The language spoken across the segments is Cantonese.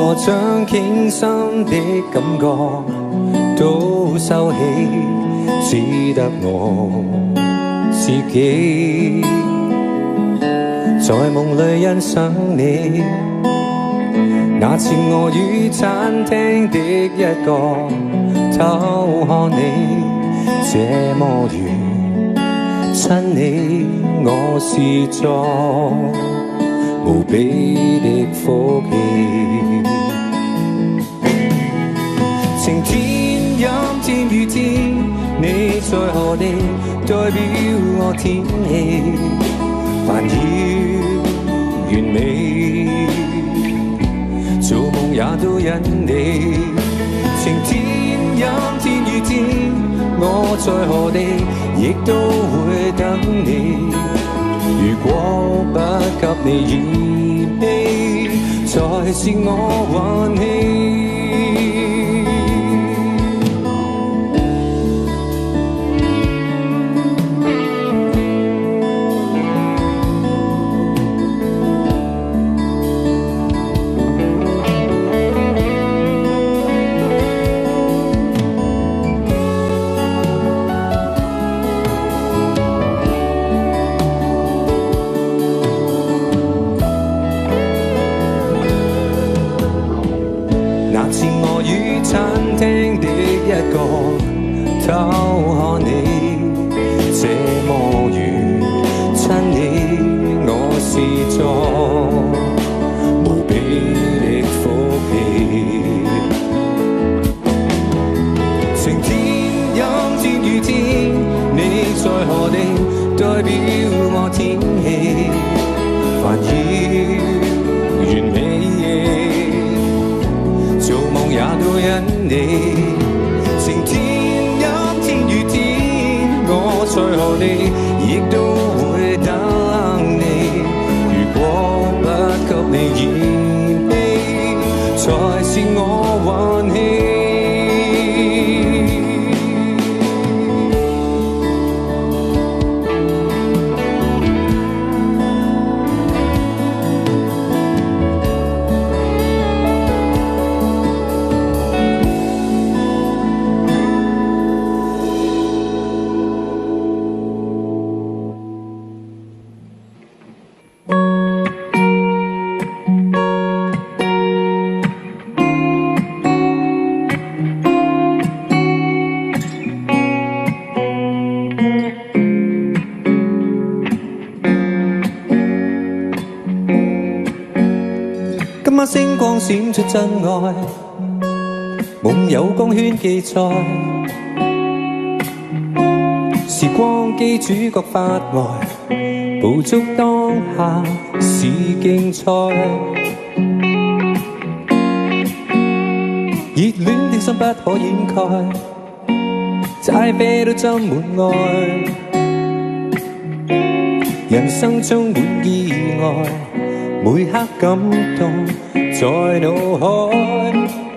我將傾心的感覺都收起，只得我自己在夢裏欣賞你。那次我於餐廳的一角偷看你，這麼遠親你，我是作無比的福氣。晴天陰天雨天，你在何地，代表我天氣煩擾完美，做夢也都因你。晴天陰天雨天，我在何地，亦都會等你。如果不給你燃氣，才是我運氣。餐廳的一角偷看你，這麼遠親你，我是作無比的福氣。晴天陰天雨天，你在何地，代表我天氣煩擾完美，做夢也都因你。晴天陰天雨天，我在何地，亦都會等你。如果不給你燃氣，才是我運氣。今晚星光閃出真愛，夢有光圈記載，時光機主角發呆，捕捉當下是競賽，熱戀的心不可掩蓋，齋啡都斟滿愛，人生充滿意外，每刻感動在腦海，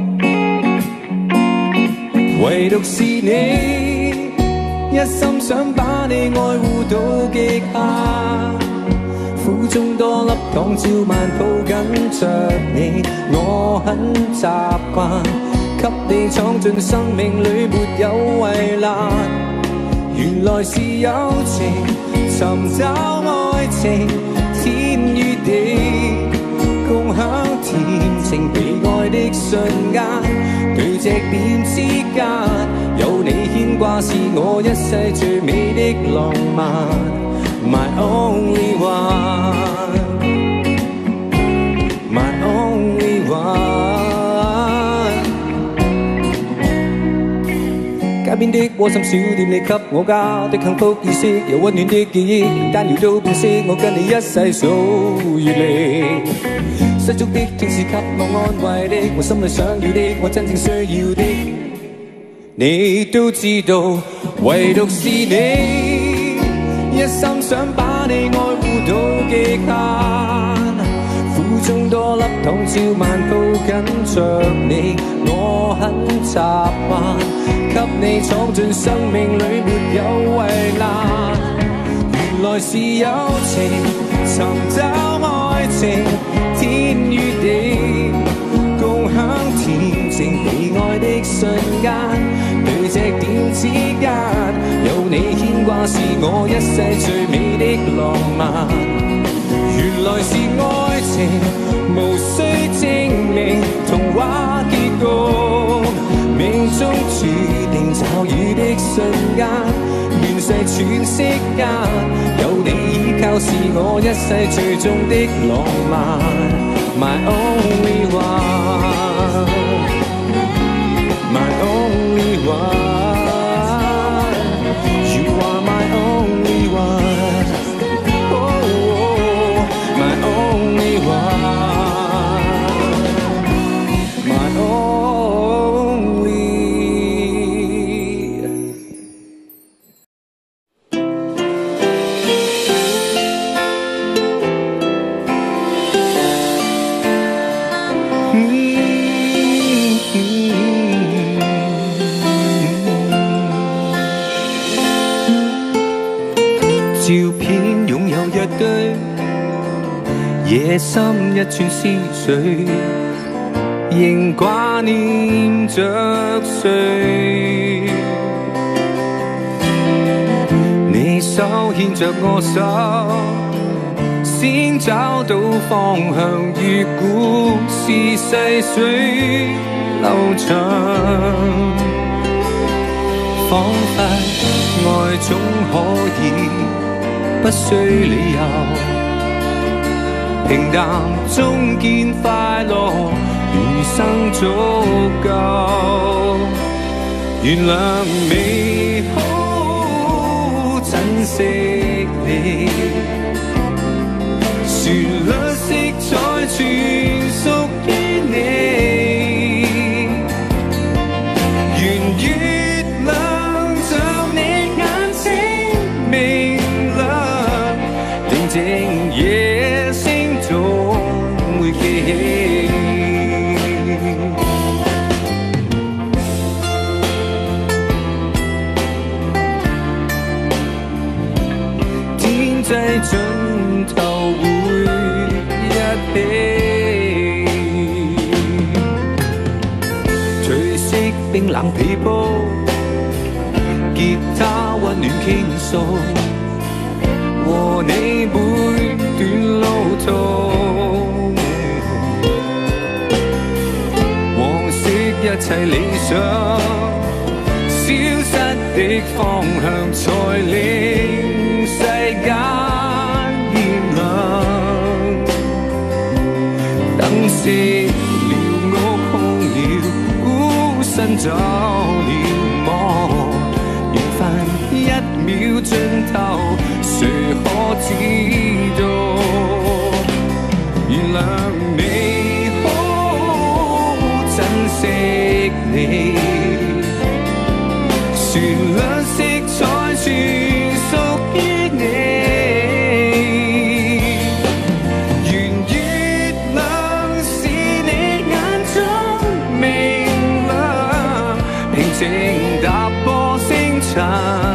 唯獨是你，一心想把你愛護到極限，苦中多粒糖照慢抱緊着你，我很習慣給你闖進生命裏沒有圍欄，原來是友情尋找愛情天與地，共享甜情被愛的瞬間，對隻點之間，有你牽掛是我一世最美的浪漫 My only one My only one 街邊的窩心小店，你給我家的幸福意識，有溫暖的記憶，單聊都變色，我跟你一世數月曆。失足的天使給我安慰的，我心裏想要的，我真正需要的，你都知道，唯獨是你，一心想把你愛護到極限，苦中多粒糖照慢抱緊着你，我很習慣給你闖進生命裏沒有圍欄，原來是友情尋找愛情天與地，共瞬間，對隻點之間，有你牽掛是我一世最美的浪漫。原來是愛情，無需證明，童話結局，命中注定驟雨的瞬間，亂世喘息間，有你依靠是我一世最終的浪漫。My only one, my only one, you are my only one, oh, my only one, my only. 照片擁有一堆，夜深一串思緒，仍掛念着誰？你手牽着我手，先找到方向，如故事細水流長，彷彿愛總可以不需理由，平淡中見快樂，餘生足夠。原諒美好，珍惜你，旋律色彩全屬於你，圓月亮像你眼睛明亮，定靜夜聲總會記起。天際盡頭會一起，褪色冰冷被鋪，吉他溫暖傾訴，和你每段路途，往昔一切理想，消失的方向才令世間炎涼。燈熄了，屋空了，孤身走了望，緣分一秒盡頭，誰可知道？原諒美好，珍惜你，旋律色彩全屬於你，圓月亮是你眼中明亮，平靜踏破星塵。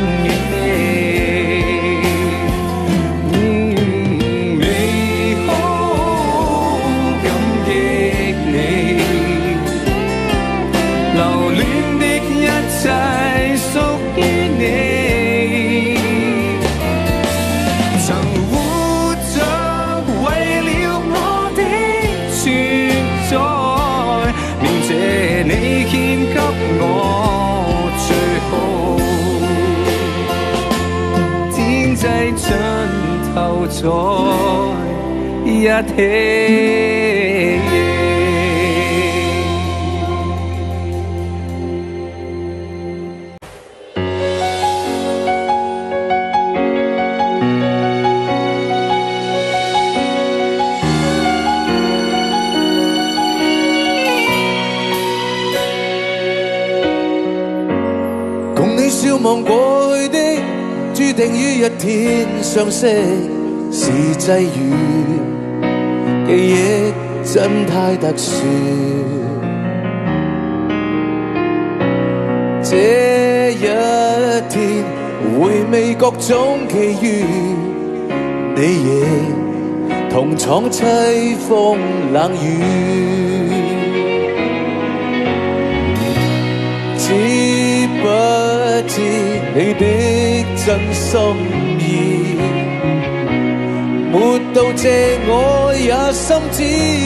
你獻給我最好，天際盡頭再一起。 笑望過去的，注定於一天相識，是際遇，記憶真太特殊。這一天回味各種奇遇，你亦同闖凄風冷雨。 你的真心意，沒到這我也心知。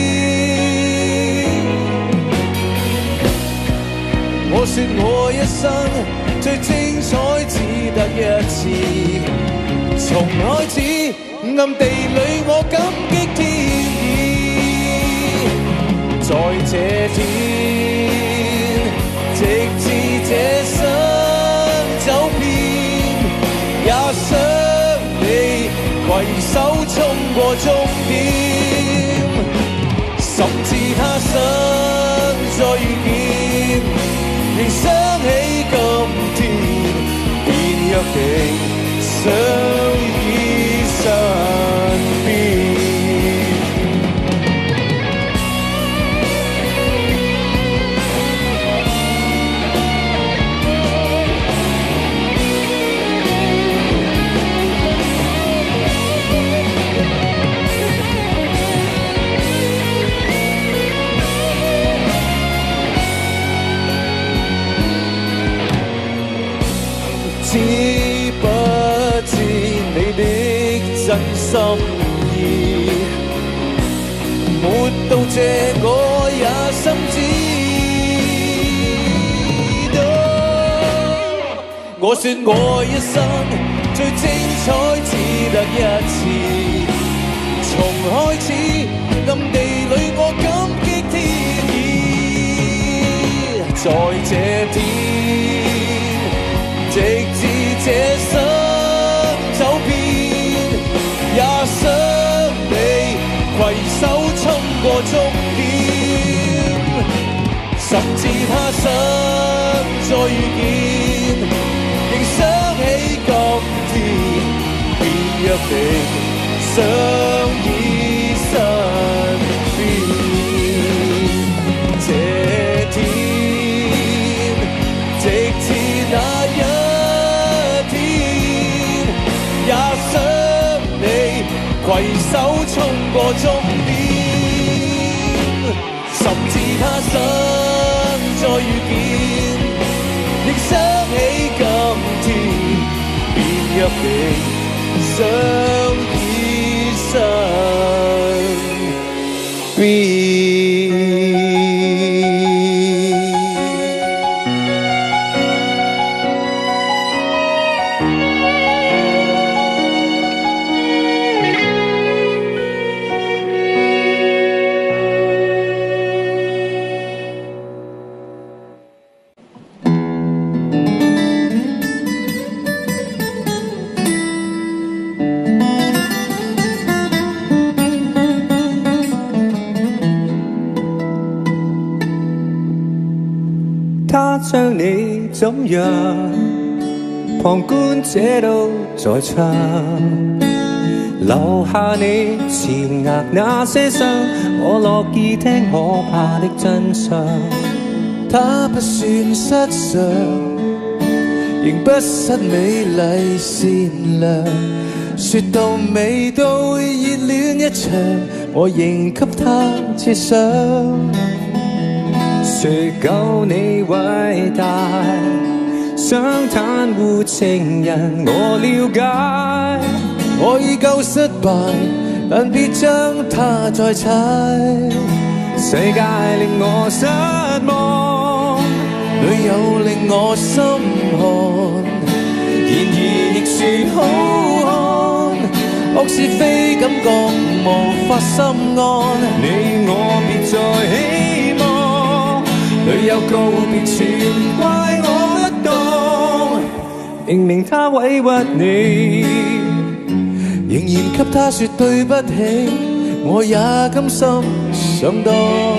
我說我一生最精彩只得一次，從開始暗地裏我感激天意，在這天直至這生走遍，也想你攜手衝過終點，甚至他生再遇見，仍想起今天，便約定相依身邊。知不知你的真心意，沒到這我也心知道。我說我一生最精彩只得一次，從開始暗地裏我感激天意，在這天直至這生走遍，也想你攜手衝過終點，甚至他生再遇見，仍想起今天，便約定相依身邊。這天直至那一也想你攜手衝過終點，甚至他生再遇見，亦想起今天，便約定相依身邊。 他將你怎樣，旁觀者都在唱，留下你前額那些傷，我樂意聽可怕的真相。 他不算失常，仍不失美麗善良，說到尾都會熱戀一場，我仍給他設想。 說夠你偉大，想袒護情人，我了解。 我已夠失敗，但別將它再踩。 世界令我失望， 女友令我心寒， 然而亦算好看。 惡是非感覺無法心安， 你我別再希望。女友告別全怪我不當，明明他委屈你， 仍然給他說對不起，我也甘心上當。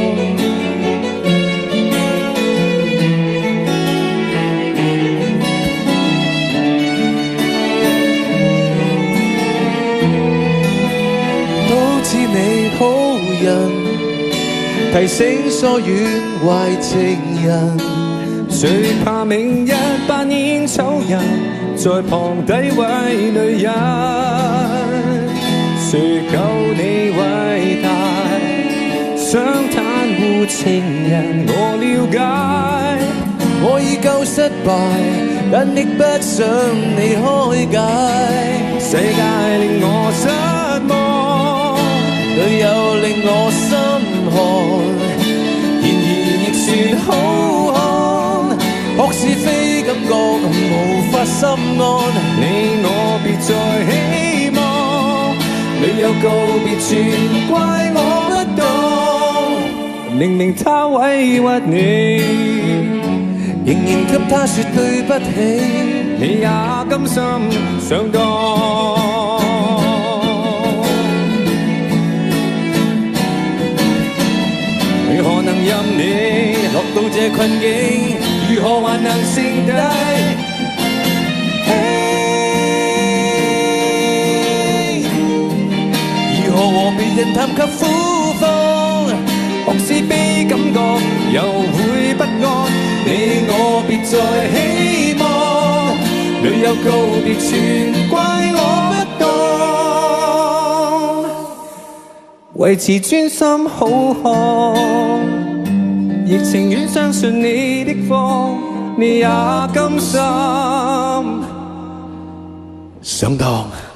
都知你好人，提醒疏遠壞情人， 最怕明日扮演醜人，在旁詆毀女人。誰夠你偉大，想袒護情人，我了解。 我已夠失敗，但亦不想你開解。 世界令我失望， 旅遊令我心寒，然而亦算好看。學是非感覺無法心安， 你我別再希望，旅遊告別全怪我不懂，明明他委屈你。 仍然給他說對不起， 你也甘心上當。如何能任你落到這困境？如何還能剩低？ 如何和別人談及苦況？ 學是非感覺又會不安，你我別再希望，旅遊告別全怪我不懂，維持專心好看，亦情願相信你的謊，你也甘心上當。